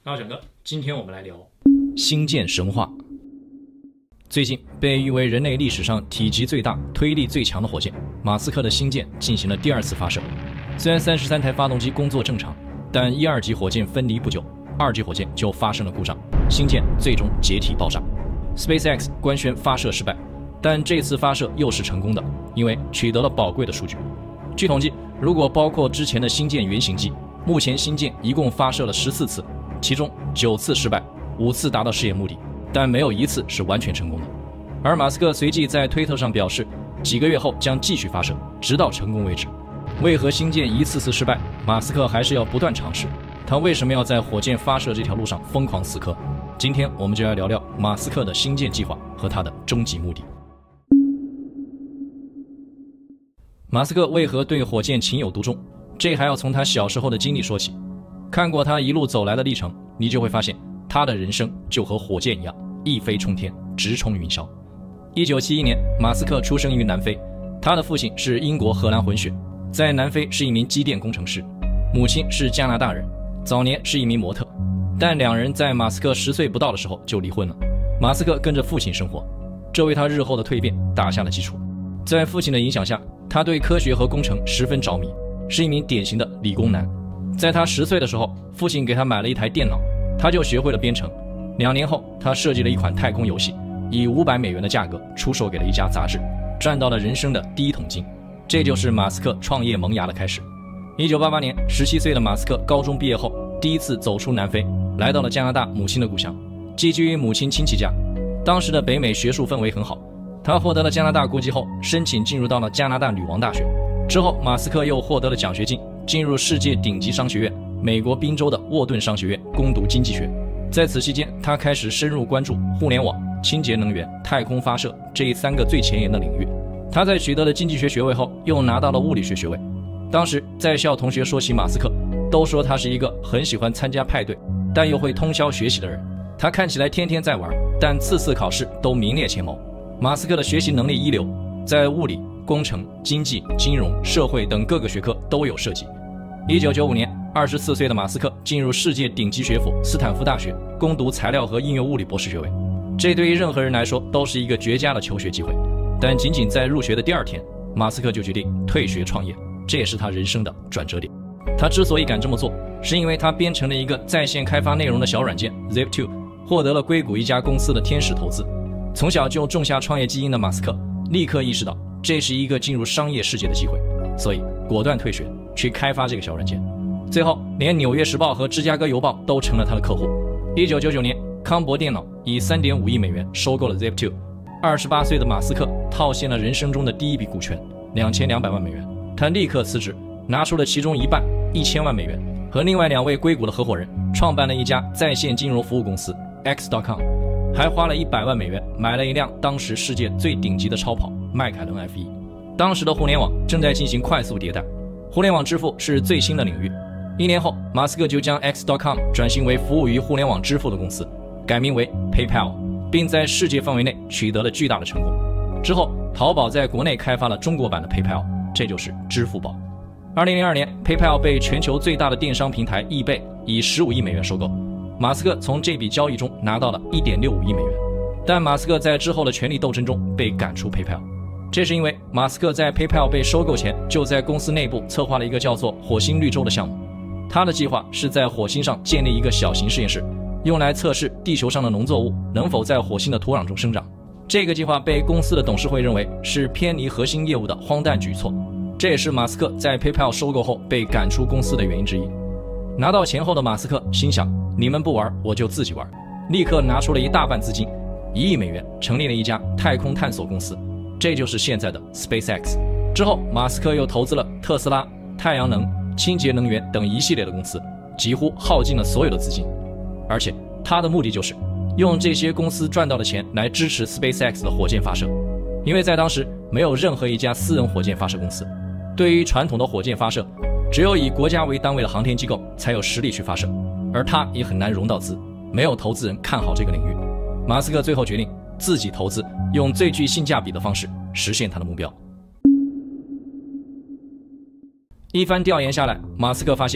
大家整个，今天我们来聊星舰神话。最近被誉为人类历史上体积最大、推力最强的火箭，马斯克的星舰进行了第二次发射。虽然33台发动机工作正常，但1、2级火箭分离不久，2级火箭就发生了故障，星舰最终解体爆炸。SpaceX 官宣发射失败，但这次发射又是成功的，因为取得了宝贵的数据。据统计，如果包括之前的星舰原型机，目前星舰一共发射了14次，其中9次失败，5次达到试验目的，但没有1次是完全成功的。而马斯克随即在推特上表示，几个月后将继续发射，直到成功为止。为何星舰一次次失败，马斯克还是要不断尝试？他为什么要在火箭发射这条路上疯狂死磕？今天我们就来聊聊马斯克的星舰计划和他的终极目的。马斯克为何对火箭情有独钟？这还要从他小时候的经历说起。看过他一路走来的历程，你就会发现他的人生就和火箭一样，一飞冲天，直冲云霄。1971年，马斯克出生于南非，他的父亲是英国荷兰混血，在南非是一名机电工程师，母亲是加拿大人，早年是一名模特，但两人在马斯克10岁不到的时候就离婚了。马斯克跟着父亲生活，这为他日后的蜕变打下了基础。在父亲的影响下，他对科学和工程十分着迷，是一名典型的理工男。在他10岁的时候，父亲给他买了一台电脑，他就学会了编程。2年后，他设计了一款太空游戏，以$500的价格出售给了一家杂志，赚到了人生的第一桶金。这就是马斯克创业萌芽的开始。1988年，17岁的马斯克高中毕业后，第一次走出南非，来到了加拿大母亲的故乡，寄居于母亲亲戚家。当时的北美学术氛围很好，他获得了加拿大国籍后，申请进入到了加拿大女王大学。之后，马斯克又获得了奖学金，进入世界顶级商学院美国宾州的沃顿商学院攻读经济学。在此期间，他开始深入关注互联网、清洁能源、太空发射这3个最前沿的领域。他在取得了经济学学位后，又拿到了物理学学位。当时在校同学说起马斯克，都说他是一个很喜欢参加派对，但又会通宵学习的人。他看起来天天在玩，但次次考试都名列前茅。马斯克的学习能力一流，在物理、工程、经济、金融、社会等各个学科都有涉及。1995年，24岁的马斯克进入世界顶级学府斯坦福大学，攻读材料和应用物理博士学位。这对于任何人来说都是一个绝佳的求学机会。但仅仅在入学的第2天，马斯克就决定退学创业，这也是他人生的转折点。他之所以敢这么做，是因为他编程了一个在线开发内容的小软件 Zip2， 获得了硅谷一家公司的天使投资。从小就种下创业基因的马斯克立刻意识到这是一个进入商业世界的机会，所以果断退学去开发这个小软件。最后连纽约时报和芝加哥邮报都成了他的客户。1999年，康柏电脑以$3.5亿收购了 Zip2。28岁的马斯克套现了人生中的第一笔股权$2200万，他立刻辞职，拿出了其中一半$1000万，和另外2位硅谷的合伙人创办了一家在线金融服务公司 X.com， 还花了$100万买了一辆当时世界最顶级的超跑迈凯伦 F1。当时的互联网正在进行快速迭代，互联网支付是最新的领域。1年后，马斯克就将 X.com 转型为服务于互联网支付的公司，改名为 PayPal， 并在世界范围内取得了巨大的成功。之后，淘宝在国内开发了中国版的 PayPal， 这就是支付宝。2002年 ，PayPal 被全球最大的电商平台易贝以$15亿收购，马斯克从这笔交易中拿到了$1.65亿。但马斯克在之后的权力斗争中被赶出 PayPal， 这是因为马斯克在 PayPal 被收购前就在公司内部策划了一个叫做火星绿洲的项目。他的计划是在火星上建立一个小型实验室，用来测试地球上的农作物能否在火星的土壤中生长。这个计划被公司的董事会认为是偏离核心业务的荒诞举措，这也是马斯克在 PayPal 收购后被赶出公司的原因之一。拿到钱后的马斯克心想，你们不玩我就自己玩，立刻拿出了一大半资金$1亿，成立了一家太空探索公司，这就是现在的 SpaceX。 之后马斯克又投资了特斯拉、太阳能、清洁能源等一系列的公司，几乎耗尽了所有的资金。而且他的目的就是用这些公司赚到的钱来支持 SpaceX 的火箭发射，因为在当时没有任何一家私人火箭发射公司，对于传统的火箭发射，只有以国家为单位的航天机构才有实力去发射，而他也很难融到资，没有投资人看好这个领域。马斯克最后决定自己投资，用最具性价比的方式实现他的目标。一番调研下来，马斯克发现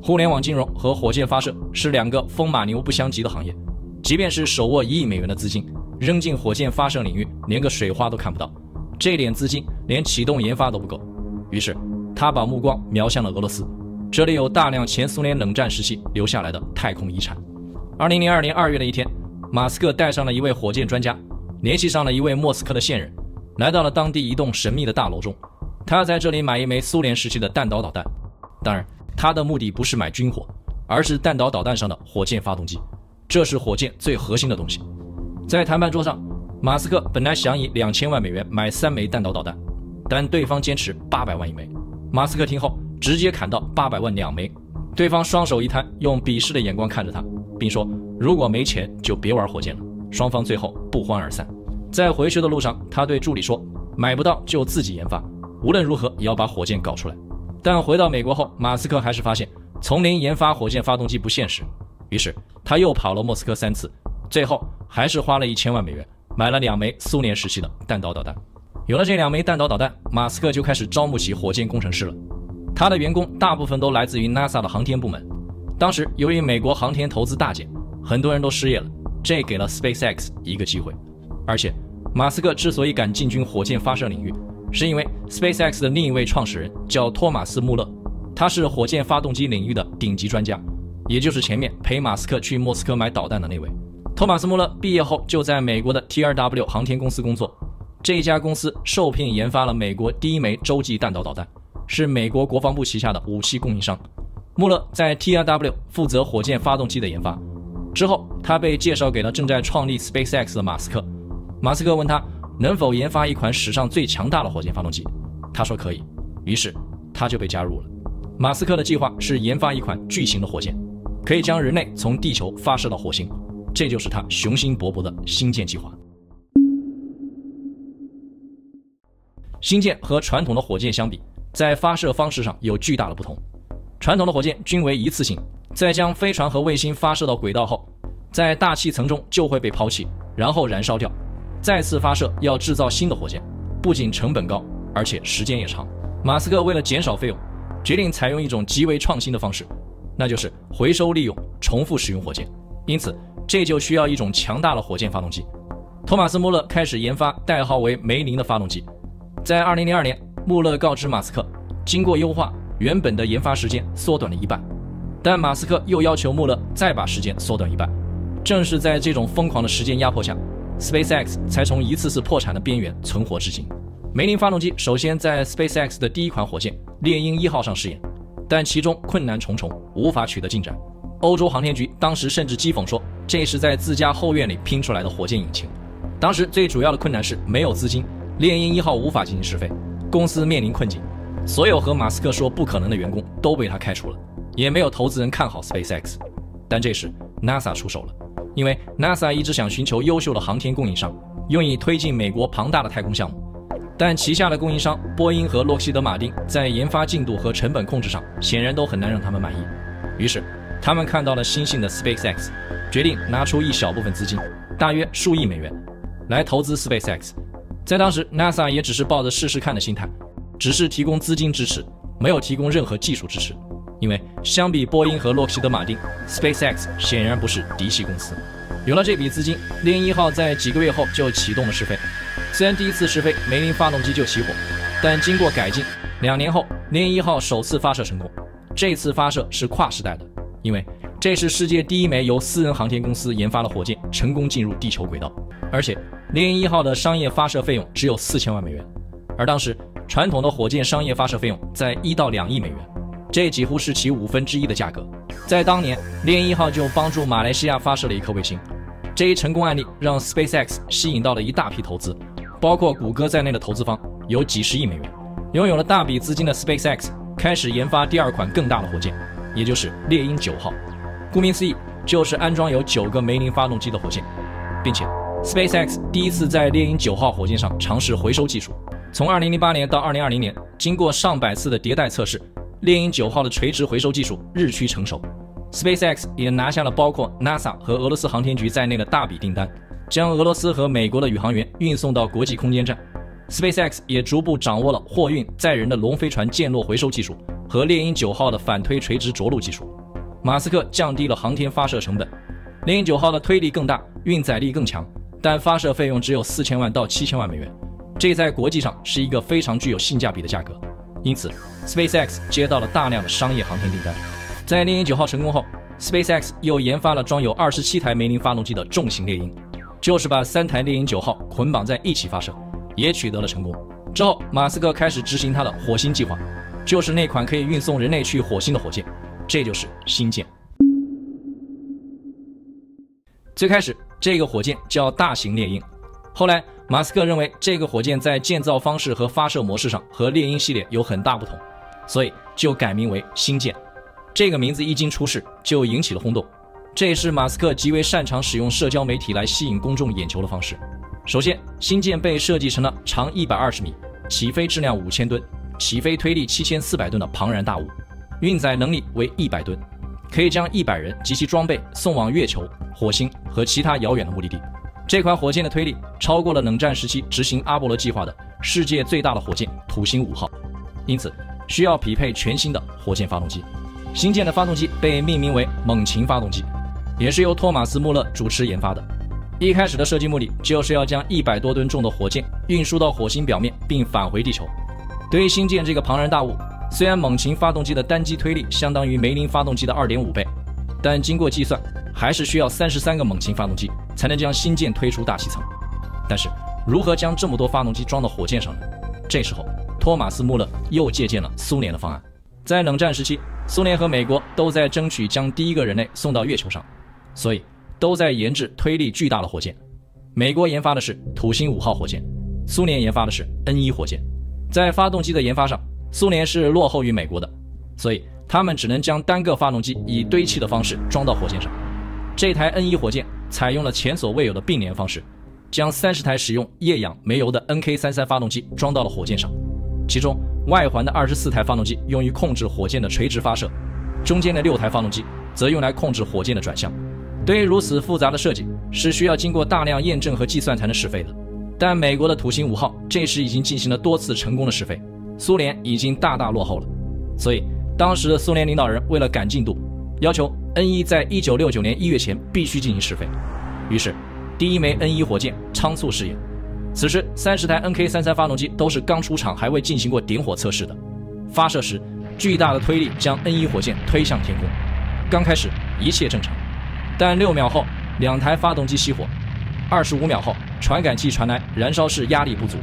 互联网金融和火箭发射是两个风马牛不相及的行业，即便是手握1亿美元的资金，扔进火箭发射领域连个水花都看不到，这点资金连启动研发都不够。于是他把目光瞄向了俄罗斯，这里有大量前苏联冷战时期留下来的太空遗产。2002年2月的一天，马斯克带上了一位火箭专家，联系上了一位莫斯科的线人，来到了当地一栋神秘的大楼中。他要在这里买一枚苏联时期的弹道导弹，当然他的目的不是买军火，而是弹道导弹上的火箭发动机，这是火箭最核心的东西。在谈判桌上，马斯克本来想以2000万美元买3枚弹道导弹，但对方坚持800万一枚。马斯克听后直接砍到800万2枚，对方双手一摊，用鄙视的眼光看着他，并说如果没钱就别玩火箭了。双方最后不欢而散。在回去的路上，他对助理说，买不到就自己研发，无论如何也要把火箭搞出来。但回到美国后，马斯克还是发现从零研发火箭发动机不现实，于是他又跑了莫斯科3次，最后还是花了1000万美元买了2枚苏联时期的弹道导弹。有了这2枚弹道导弹，马斯克就开始招募起火箭工程师了。他的员工大部分都来自于 NASA 的航天部门。当时由于美国航天投资大减，很多人都失业了，这给了 SpaceX 一个机会。而且马斯克之所以敢进军火箭发射领域，是因为 SpaceX 的另一位创始人叫托马斯·穆勒，他是火箭发动机领域的顶级专家，也就是前面陪马斯克去莫斯科买导弹的那位。托马斯·穆勒毕业后就在美国的 TRW 航天公司工作，这家公司受聘研发了美国第1枚洲际弹道导弹，是美国国防部旗下的武器供应商。穆勒在 TRW 负责火箭发动机的研发，之后他被介绍给了正在创立 SpaceX 的马斯克。马斯克问他能否研发一款史上最强大的火箭发动机，他说可以，于是他就被加入了。马斯克的计划是研发一款巨型的火箭，可以将人类从地球发射到火星，这就是他雄心勃勃的星舰计划。星舰和传统的火箭相比，在发射方式上有巨大的不同。传统的火箭均为一次性，在将飞船和卫星发射到轨道后，在大气层中就会被抛弃，然后燃烧掉，再次发射要制造新的火箭，不仅成本高，而且时间也长。马斯克为了减少费用，决定采用一种极为创新的方式，那就是回收利用、重复使用火箭。因此这就需要一种强大的火箭发动机。托马斯·穆勒开始研发代号为梅林的发动机。在2002年，穆勒告知马斯克，经过优化，原本的研发时间缩短了1半，但马斯克又要求穆勒再把时间缩短1半。正是在这种疯狂的时间压迫下， SpaceX 才从一次次破产的边缘存活至今。梅林发动机首先在 SpaceX 的第1款火箭猎鹰1号上试验，但其中困难重重，无法取得进展。欧洲航天局当时甚至讥讽说，这是在自家后院里拼出来的火箭引擎。当时最主要的困难是没有资金，猎鹰1号无法进行试飞，公司面临困境，所有和马斯克说不可能的员工都被他开除了，也没有投资人看好 SpaceX。 但这时 NASA 出手了，因为 NASA 一直想寻求优秀的航天供应商，用以推进美国庞大的太空项目，但旗下的供应商波音和洛克希德马丁在研发进度和成本控制上显然都很难让他们满意。于是他们看到了新兴的 SpaceX， 决定拿出一小部分资金，大约数亿美元来投资 SpaceX。 在当时 NASA 也只是抱着试试看的心态，只是提供资金支持，没有提供任何技术支持，因为相比波音和洛克希德马丁， SpaceX 显然不是嫡系公司。有了这笔资金，猎鹰1号在几个月后就启动了试飞。虽然第一次试飞梅林发动机就起火，但经过改进，2年后猎鹰1号首次发射成功。这次发射是跨时代的，因为这是世界第1枚由私人航天公司研发的火箭成功进入地球轨道，而且猎鹰1号的商业发射费用只有4000万美元，而当时传统的火箭商业发射费用在1到2亿美元，这几乎是其1/5的价格。在当年，猎鹰1号就帮助马来西亚发射了1颗卫星。这一成功案例让 SpaceX 吸引到了一大批投资，包括谷歌在内的投资方有几十亿美元。拥有了大笔资金的 SpaceX 开始研发第2款更大的火箭，也就是猎鹰9号。顾名思义，就是安装有9个梅林发动机的火箭，并且 SpaceX 第一次在猎鹰9号火箭上尝试回收技术。从2008年到2020年，经过上百次的迭代测试，猎鹰9号的垂直回收技术日趋成熟。SpaceX 也拿下了包括 NASA 和俄罗斯航天局在内的大笔订单，将俄罗斯和美国的宇航员运送到国际空间站。SpaceX 也逐步掌握了货运载人的龙飞船溅落回收技术和猎鹰9号的反推垂直着陆技术。马斯克降低了航天发射成本，猎鹰9号的推力更大，运载力更强，但发射费用只有4000万到7000万美元，这在国际上是一个非常具有性价比的价格。因此 SpaceX 接到了大量的商业航天订单。在猎鹰9号成功后， SpaceX 又研发了装有27台梅林发动机的重型猎鹰，就是把3台猎鹰9号捆绑在一起发射，也取得了成功。之后马斯克开始执行他的火星计划，就是那款可以运送人类去火星的火箭，这就是星舰。最开始这个火箭叫大型猎鹰，后来马斯克认为这个火箭在建造方式和发射模式上和猎鹰系列有很大不同，所以就改名为星舰。这个名字一经出世就引起了轰动，这也是马斯克极为擅长使用社交媒体来吸引公众眼球的方式。首先，星舰被设计成了长120米、起飞质量5000吨、起飞推力7400吨的庞然大物，运载能力为100吨，可以将100人及其装备送往月球、火星和其他遥远的目的地。这款火箭的推力超过了冷战时期执行阿波罗计划的世界最大的火箭土星5号，因此需要匹配全新的火箭发动机。星舰的发动机被命名为猛禽发动机，也是由托马斯·穆勒主持研发的。一开始的设计目的就是要将100多吨重的火箭运输到火星表面并返回地球。对于星舰这个庞然大物，虽然猛禽发动机的单机推力相当于梅林发动机的2.5倍，但经过计算还是需要33个猛禽发动机才能将星舰推出大气层。但是如何将这么多发动机装到火箭上呢？这时候托马斯·穆勒又借鉴了苏联的方案。在冷战时期，苏联和美国都在争取将第一个人类送到月球上，所以都在研制推力巨大的火箭。美国研发的是土星5号火箭，苏联研发的是 N1 火箭。在发动机的研发上，苏联是落后于美国的，所以他们只能将单个发动机以堆砌的方式装到火箭上。这台 N1 火箭采用了前所未有的并联方式，将30台使用液氧煤油的 NK33 发动机装到了火箭上，其中外环的24台发动机用于控制火箭的垂直发射，中间的6台发动机则用来控制火箭的转向。对于如此复杂的设计，是需要经过大量验证和计算才能试飞的。但美国的土星5号这时已经进行了多次成功的试飞，苏联已经大大落后了。所以当时的苏联领导人为了赶进度，要求 N1 在1969年1月前必须进行试飞。于是第一枚 N1 火箭仓促试验，此时30台 NK33 发动机都是刚出厂还未进行过点火测试的。发射时巨大的推力将 N1 火箭推向天空，刚开始一切正常，但6秒后2台发动机熄火，25秒后传感器传来燃烧室压力不足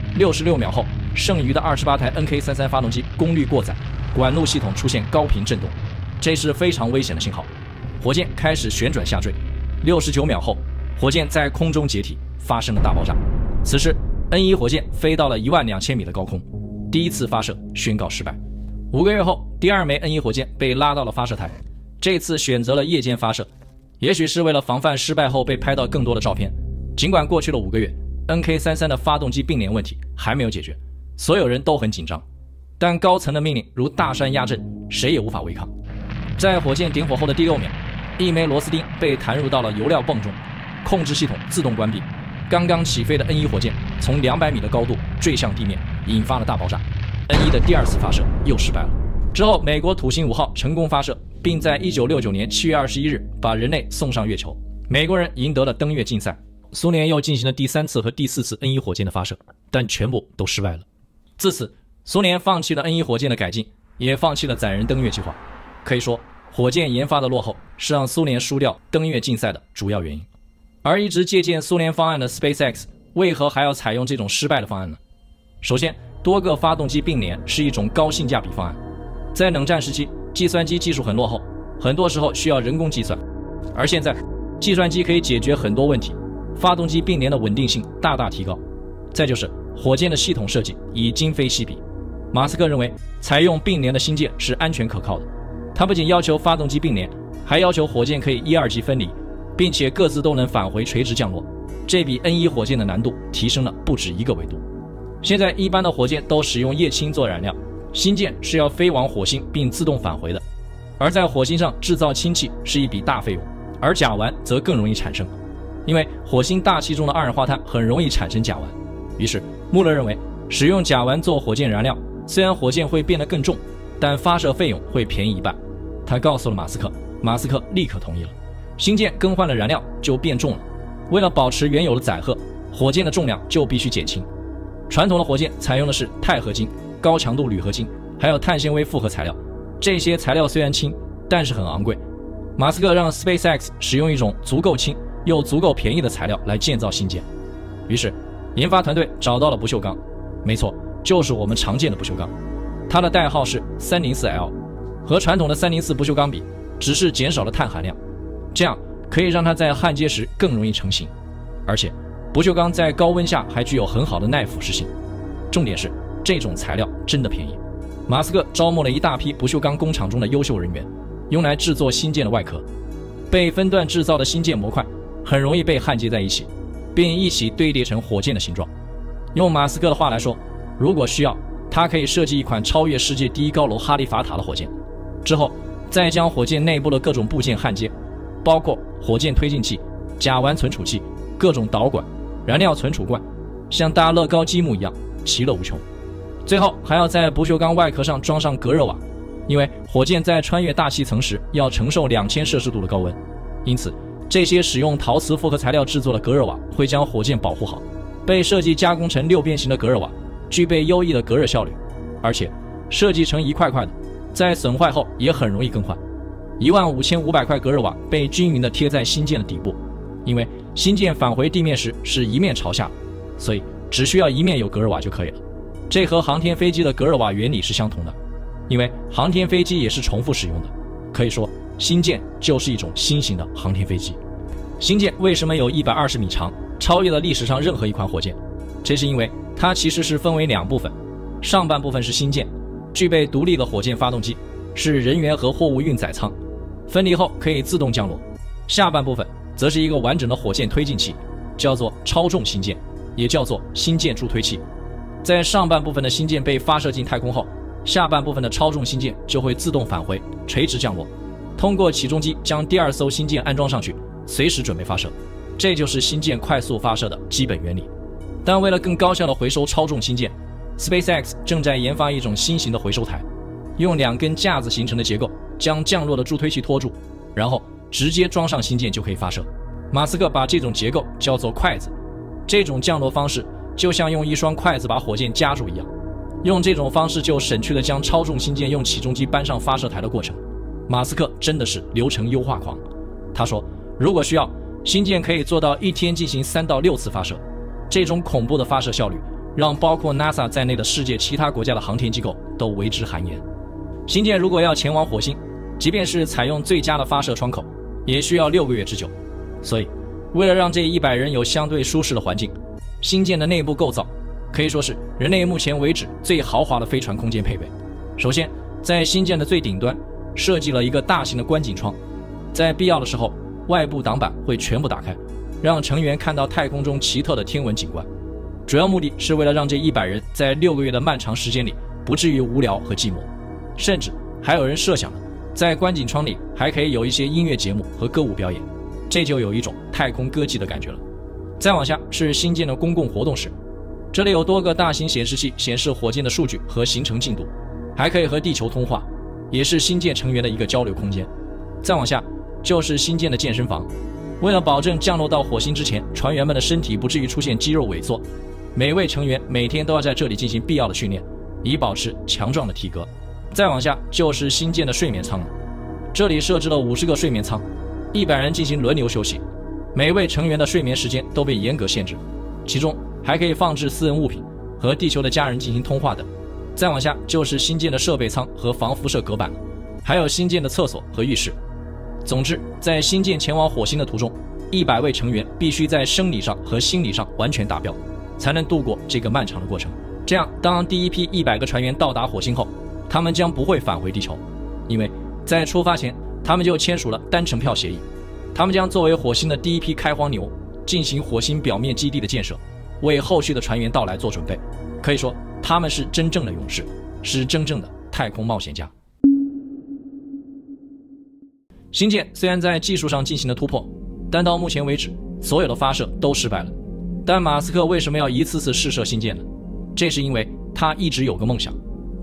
，66秒后剩余的28台 NK33 发动机功率过载，管路系统出现高频震动，这是非常危险的信号。火箭开始旋转下坠，69秒后火箭在空中解体，发生了大爆炸。此时 N1 火箭飞到了12000米的高空，第一次发射宣告失败。5个月后，第2枚 N1 火箭被拉到了发射台，这次选择了夜间发射，也许是为了防范失败后被拍到更多的照片。尽管过去了5个月， NK33 的发动机并联问题还没有解决，所有人都很紧张，但高层的命令如大山压阵，谁也无法违抗。在火箭点火后的第6秒，一枚螺丝钉被弹入到了油料泵中，控制系统自动关闭，刚刚起飞的 N1 火箭从200米的高度坠向地面，引发了大爆炸。N1 的第2次发射又失败了。之后美国土星5号成功发射，并在1969年7月21日把人类送上月球，美国人赢得了登月竞赛。苏联又进行了第3次和第4次 N1 火箭的发射，但全部都失败了。自此苏联放弃了 N1 火箭的改进，也放弃了载人登月计划。可以说火箭研发的落后是让苏联输掉登月竞赛的主要原因。而一直借鉴苏联方案的 SpaceX 为何还要采用这种失败的方案呢？首先，多个发动机并联是一种高性价比方案。在冷战时期，计算机技术很落后，很多时候需要人工计算，而现在计算机可以解决很多问题，发动机并联的稳定性大大提高。再就是火箭的系统设计已今非昔比，马斯克认为采用并联的星舰是安全可靠的。他不仅要求发动机并联，还要求火箭可以1、2级分离，并且各自都能返回垂直降落，这比 N1 火箭的难度提升了不止1个维度。现在一般的火箭都使用液氢做燃料，星舰是要飞往火星并自动返回的，而在火星上制造氢气是一笔大费用，而甲烷则更容易产生，因为火星大气中的二氧化碳很容易产生甲烷。于是穆勒认为，使用甲烷做火箭燃料，虽然火箭会变得更重， 但发射费用会便宜一半。他告诉了马斯克，马斯克立刻同意了。星舰更换了燃料就变重了，为了保持原有的载荷，火箭的重量就必须减轻。传统的火箭采用的是钛合金、高强度铝合金，还有碳纤维复合材料，这些材料虽然轻，但是很昂贵。马斯克让 SpaceX 使用一种足够轻又足够便宜的材料来建造星舰，于是研发团队找到了不锈钢，没错，就是我们常见的不锈钢，它的代号是 304L， 和传统的304不锈钢比，只是减少了碳含量，这样可以让它在焊接时更容易成型，而且不锈钢在高温下还具有很好的耐腐蚀性，重点是这种材料真的便宜。马斯克招募了一大批不锈钢工厂中的优秀人员，用来制作星舰的外壳。被分段制造的星舰模块很容易被焊接在一起，并一起堆叠成火箭的形状。用马斯克的话来说，如果需要，他可以设计一款超越世界第一高楼哈利法塔的火箭，之后再将火箭内部的各种部件焊接，包括火箭推进器、甲烷存储器、各种导管、燃料存储罐，像大乐高积木一样其乐无穷。最后还要在不锈钢外壳上装上隔热瓦，因为火箭在穿越大气层时要承受2000摄氏度的高温，因此这些使用陶瓷复合材料制作的隔热瓦会将火箭保护好。被设计加工成6边形的隔热瓦具备优异的隔热效率，而且设计成一块块的，在损坏后也很容易更换。15500块隔热瓦被均匀地贴在星舰的底部，因为星舰返回地面时是一面朝下，所以只需要一面有隔热瓦就可以了。这和航天飞机的隔热瓦原理是相同的，因为航天飞机也是重复使用的。可以说，星舰就是一种新型的航天飞机。星舰为什么有120米长，超越了历史上任何一款火箭？这是因为它其实是分为2部分，上半部分是星舰，具备独立的火箭发动机，是人员和货物运载舱，分离后可以自动降落。下半部分则是一个完整的火箭推进器，叫做超重星舰，也叫做星舰助推器。在上半部分的星舰被发射进太空后，下半部分的超重星舰就会自动返回，垂直降落，通过起重机将第2艘星舰安装上去，随时准备发射。这就是星舰快速发射的基本原理。但为了更高效地回收超重星舰， SpaceX 正在研发一种新型的回收台，用2根架子形成的结构将降落的助推器拖住，然后直接装上星舰就可以发射。马斯克把这种结构叫做筷子，这种降落方式就像用一双筷子把火箭夹住一样，用这种方式就省去了将超重星舰用起重机搬上发射台的过程。马斯克真的是流程优化狂。他说，如果需要，星舰可以做到1天进行3到6次发射。这种恐怖的发射效率让包括 NASA 在内的世界其他国家的航天机构都为之汗颜。星舰如果要前往火星，即便是采用最佳的发射窗口，也需要6个月之久。所以为了让这100人有相对舒适的环境，星舰的内部构造可以说是人类目前为止最豪华的飞船空间配备。首先，在星舰的最顶端设计了一个大型的观景窗，在必要的时候，外部挡板会全部打开，让成员看到太空中奇特的天文景观。主要目的是为了让这100人在6个月的漫长时间里不至于无聊和寂寞。甚至还有人设想了，在观景窗里还可以有一些音乐节目和歌舞表演，这就有一种太空歌姬的感觉了。再往下是星舰的公共活动室，这里有多个大型显示器显示火箭的数据和行程进度，还可以和地球通话，也是星舰成员的一个交流空间。再往下就是星舰的健身房，为了保证降落到火星之前船员们的身体不至于出现肌肉萎缩，每位成员每天都要在这里进行必要的训练，以保持强壮的体格。再往下就是星舰的睡眠舱了，这里设置了50个睡眠舱，100人进行轮流休息，每位成员的睡眠时间都被严格限制，其中还可以放置私人物品，和地球的家人进行通话等。再往下就是星舰的设备舱和防辐射隔板，还有星舰的厕所和浴室。总之，在星舰前往火星的途中，100位成员必须在生理上和心理上完全达标，才能度过这个漫长的过程。这样，当第一批100个船员到达火星后，他们将不会返回地球，因为在出发前他们就签署了单程票协议。他们将作为火星的第一批开荒牛，进行火星表面基地的建设，为后续的船员到来做准备。可以说，他们是真正的勇士，是真正的太空冒险家。星舰虽然在技术上进行了突破，但到目前为止，所有的发射都失败了。但马斯克为什么要一次次试射星舰呢？这是因为他一直有个梦想，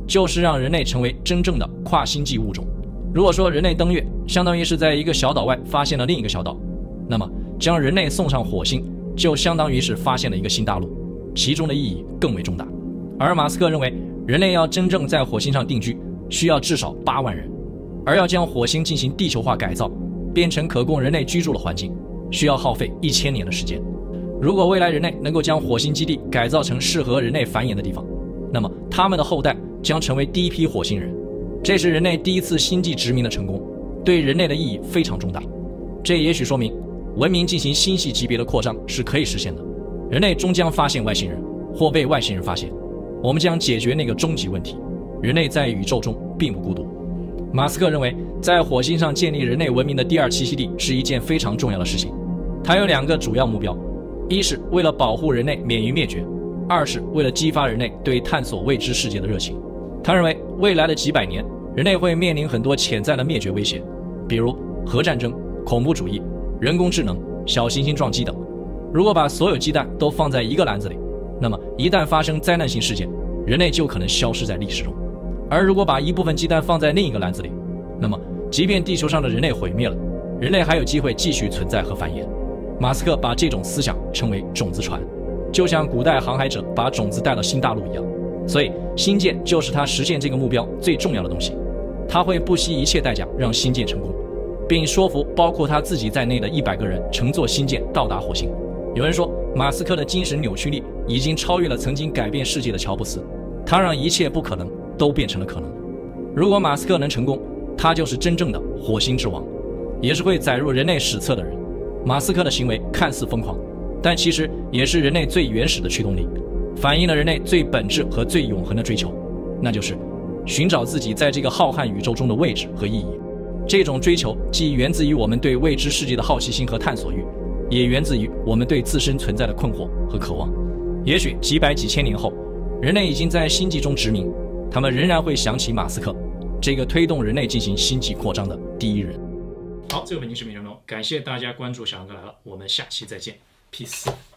就是让人类成为真正的跨星际物种。如果说人类登月相当于是在一个小岛外发现了另一个小岛，那么将人类送上火星就相当于是发现了一个新大陆，其中的意义更为重大。而马斯克认为，人类要真正在火星上定居，需要至少8万人，而要将火星进行地球化改造，变成可供人类居住的环境，需要耗费1000年的时间。如果未来人类能够将火星基地改造成适合人类繁衍的地方，那么他们的后代将成为第一批火星人，这是人类第一次星际殖民的成功，对人类的意义非常重大。这也许说明，文明进行星系级别的扩张是可以实现的。人类终将发现外星人，或被外星人发现，我们将解决那个终极问题：人类在宇宙中并不孤独。马斯克认为，在火星上建立人类文明的第2栖息地是一件非常重要的事情。他有2个主要目标：一是为了保护人类免于灭绝；2是为了激发人类对探索未知世界的热情。他认为，未来的几百年，人类会面临很多潜在的灭绝威胁，比如核战争、恐怖主义、人工智能、小行星撞击等。如果把所有鸡蛋都放在一个篮子里，那么一旦发生灾难性事件，人类就可能消失在历史中。而如果把一部分鸡蛋放在另一个篮子里，那么即便地球上的人类毁灭了，人类还有机会继续存在和繁衍。马斯克把这种思想称为种子船，就像古代航海者把种子带到新大陆一样。所以星舰就是他实现这个目标最重要的东西。他会不惜一切代价让星舰成功，并说服包括他自己在内的100个人乘坐星舰到达火星。有人说，马斯克的精神扭曲力已经超越了曾经改变世界的乔布斯，他让一切不可能都变成了可能。如果马斯克能成功，他就是真正的火星之王，也是会载入人类史册的人。马斯克的行为看似疯狂，但其实也是人类最原始的驱动力，反映了人类最本质和最永恒的追求，那就是寻找自己在这个浩瀚宇宙中的位置和意义。这种追求既源自于我们对未知世界的好奇心和探索欲，也源自于我们对自身存在的困惑和渴望。也许几百几千年后，人类已经在星际中殖民，他们仍然会想起马斯克，这个推动人类进行星际扩张的第一人。好，这个本期视频内容，感谢大家关注小杨哥来了，我们下期再见 ，peace。